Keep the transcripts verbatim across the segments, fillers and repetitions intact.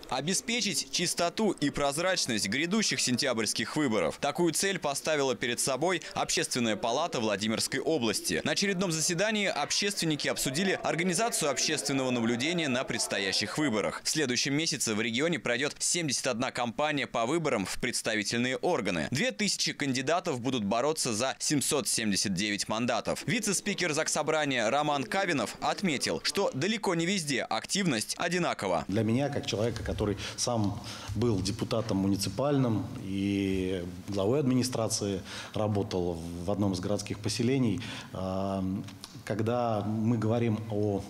Обеспечить чистоту и прозрачность грядущих сентябрьских выборов. Такую цель поставила перед собой Общественная палата Владимирской области. На очередном заседании общественники обсудили организацию общественного наблюдения на предстоящих выборах. В следующем месяце в регионе пройдет семьдесят одна кампания по выборам в представительные органы. Две тысячи кандидатов будут бороться за семьсот семьдесят девять мандатов. Вице-спикер Заксобрания Роман Кавинов отметил, что далеко не везде активность одинакова. Для меня, как человека, который сам был депутатом муниципальным и главой администрации, работал в одном из городских поселений, когда мы говорим о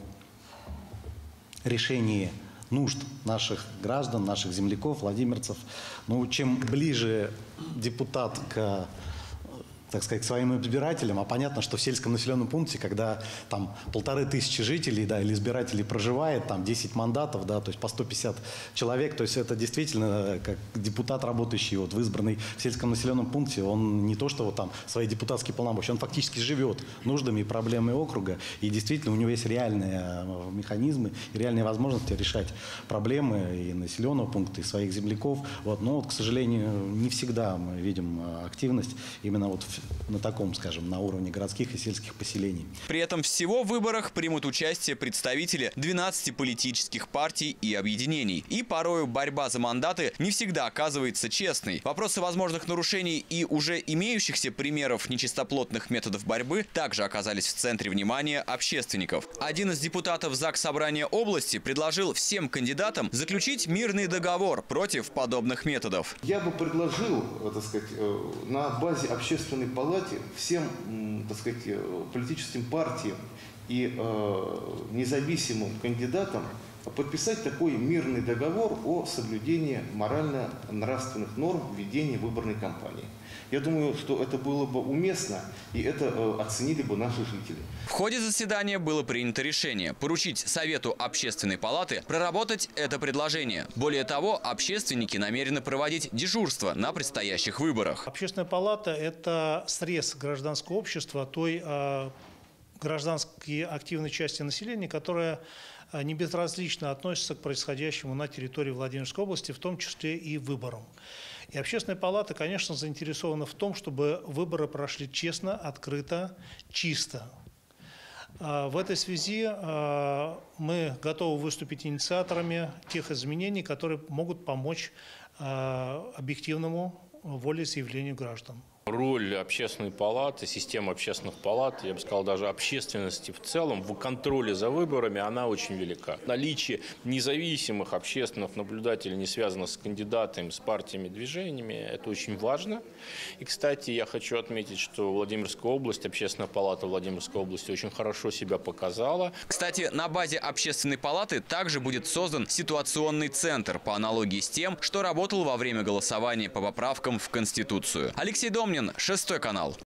решении нужд наших граждан, наших земляков, владимирцев, ну, чем ближе депутат к, так сказать, к своим избирателям, а понятно, что в сельском населенном пункте, когда там полторы тысячи жителей, да, или избирателей проживает, там десять мандатов, да, то есть по сто пятьдесят человек, то есть это действительно, как депутат, работающий вот в избранной в сельском населенном пункте, он не то, что вот там свои депутатские полномочия, он фактически живет нуждами и проблемами округа, и действительно у него есть реальные механизмы и реальные возможности решать проблемы и населенного пункта, и своих земляков. Вот. Но, вот, к сожалению, не всегда мы видим активность именно вот в на таком, скажем, на уровне городских и сельских поселений. При этом всего в выборах примут участие представители двенадцати политических партий и объединений. И порою борьба за мандаты не всегда оказывается честной. Вопросы возможных нарушений и уже имеющихся примеров нечистоплотных методов борьбы также оказались в центре внимания общественников. Один из депутатов Заксобрания области предложил всем кандидатам заключить мирный договор против подобных методов. Я бы предложил, так сказать, на базе общественной палате всем, так сказать, политическим партиям и э, независимым кандидатам подписать такой мирный договор о соблюдении морально-нравственных норм в ведении выборной кампании. Я думаю, что это было бы уместно, и это э, оценили бы наши жители. В ходе заседания было принято решение поручить Совету Общественной палаты проработать это предложение. Более того, общественники намерены проводить дежурство на предстоящих выборах. Общественная палата – это срез гражданского общества, той э, гражданской активной части населения, которая не безразлично относится к происходящему на территории Владимирской области, в том числе и выборам. И Общественная палата, конечно, заинтересована в том, чтобы выборы прошли честно, открыто, чисто. В этой связи мы готовы выступить инициаторами тех изменений, которые могут помочь объективному волеизъявлению граждан. Роль общественной палаты, системы общественных палат, я бы сказал, даже общественности в целом, в контроле за выборами, она очень велика. Наличие независимых общественных наблюдателей, не связанных с кандидатами, с партиями, движениями, это очень важно. И, кстати, я хочу отметить, что Владимирская область, Общественная палата Владимирской области очень хорошо себя показала. Кстати, на базе Общественной палаты также будет создан ситуационный центр по аналогии с тем, что работал во время голосования по поправкам в Конституцию. Алексей Домнин, Шестой канал.